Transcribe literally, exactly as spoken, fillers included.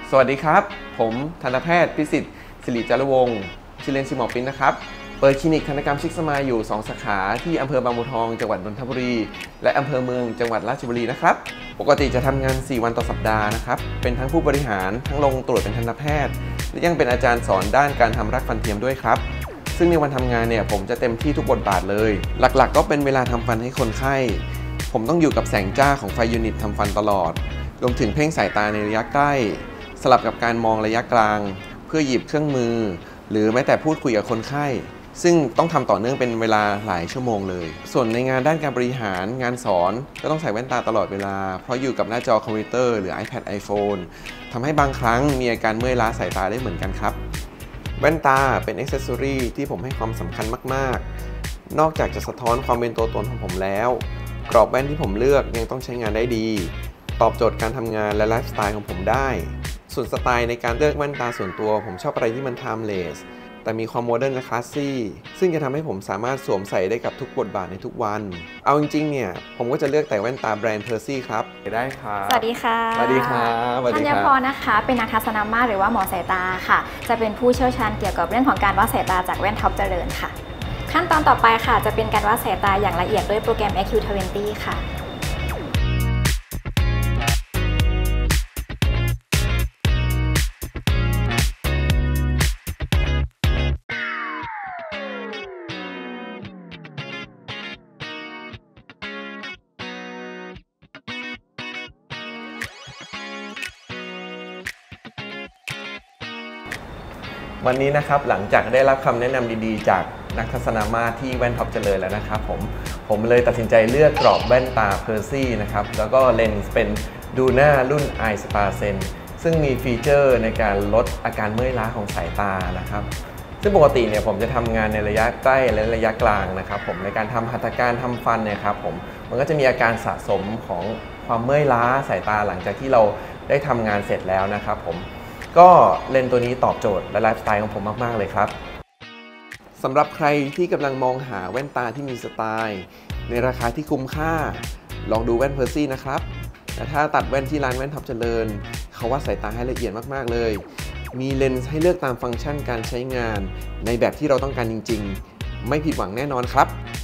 สวัสดีครับผมทันตแพทย์พิสิทธิ์ศิริจารวงศ์ชื่อเล่นชื่อหมอปิ้นนะครับเปิดคลินิกทันตกรรมชิคสมายอยู่สองสาขาที่อำเภอบางบัวทองจังหวัดนนทบุรีและอำเภอเมืองจังหวัดราชบุรีนะครับปกติจะทำงานสี่วันต่อสัปดาห์นะครับเป็นทั้งผู้บริหารทั้งลงตรวจเป็นทันตแพทย์และยังเป็นอาจารย์สอนด้านการทำรักฟันเทียมด้วยครับซึ่งในวันทำงานเนี่ยผมจะเต็มที่ทุกบทบาทเลยหลักๆก็เป็นเวลาทำฟันให้คนไข้ผมต้องอยู่กับแสงจ้าของไฟยูนิตทำฟันตลอดรวมถึงเพ่งสายตาในระยะใกล้สลับกับการมองระยะกลางเพื่อหยิบเครื่องมือหรือแม้แต่พูดคุยกับคนไข้ซึ่งต้องทำต่อเนื่องเป็นเวลาหลายชั่วโมงเลยส่วนในงานด้านการบริหารงานสอนก็ต้องใส่แว่นตาตลอดเวลาเพราะอยู่กับหน้าจอคอมพิวเตอร์หรือ iPad iPhone ทำให้บางครั้งมีอาการเมื่อยล้าสายตาได้เหมือนกันครับแว่นตาเป็นอ็อกเซสซอรี่ที่ผมให้ความสำคัญมากๆนอกจากจะสะท้อนความเป็นตัวตนของผมแล้วกรอบแว่นที่ผมเลือกยังต้องใช้งานได้ดีตอบโจทย์การทำงานและไลฟ์สไตล์ของผมได้ส่วนสไตล์ในการเลือกแว่นตาส่วนตัวผมชอบอะไรที่มัน timeless แต่มีความโมเดิร์นและคลาสซี่ซึ่งจะทำให้ผมสามารถสวมใส่ได้กับทุกบทบาทในทุกวันเอาจริงๆเนี่ยผมก็จะเลือกแต่แว่นตาแบรนด์เพอร์ซี่ครับได้ครับสวัสดีค่ะสวัสดีครับธัญพรนะคะเป็นนักทัศนมาตรหรือว่าหมอสายตาค่ะจะเป็นผู้เชี่ยวชาญเกี่ยวกับเรื่องของการวัดสายตาจากแว่นท็อปเจริญค่ะขั้นตอนต่อไปค่ะจะเป็นการวัดสายตาอย่างละเอียดด้วยโปรแกรม เอ็กซ์ คิว ยี่สิบ ค่ะวันนี้นะครับหลังจากได้รับคำแนะนำดีๆจากนักทัศนมาตรที่แว่นท็อปเจริญแล้วนะครับผมผมเลยตัดสินใจเลือกกรอบแว่นตาเพอร์ซี่นะครับแล้วก็เลนส์เป็นดูน่ารุ่น i Spa Sen ซึ่งมีฟีเจอร์ในการลดอาการเมื่อยล้าของสายตานะครับซึ่งปกติเนี่ยผมจะทำงานในระยะใกล้และระยะกลางนะครับผมในการทำหัตถการทำฟันเนี่ยครับผมมันก็จะมีอาการสะสมของความเมื่อยล้าสายตาหลังจากที่เราได้ทำงานเสร็จแล้วนะครับผมก็เลนส์ตัวนี้ตอบโจทย์และไลฟ์สไตล์ของผมมากๆเลยครับสำหรับใครที่กำลังมองหาแว่นตาที่มีสไตล์ในราคาที่คุ้มค่าลองดูแว่นเพอร์ซี่นะครับแต่ถ้าตัดแว่นที่ร้านแว่นท็อปเจริญเขาวัดสายตาให้ละเอียดมากๆเลยมีเลนส์ให้เลือกตามฟังก์ชันการใช้งานในแบบที่เราต้องการจริงๆไม่ผิดหวังแน่นอนครับ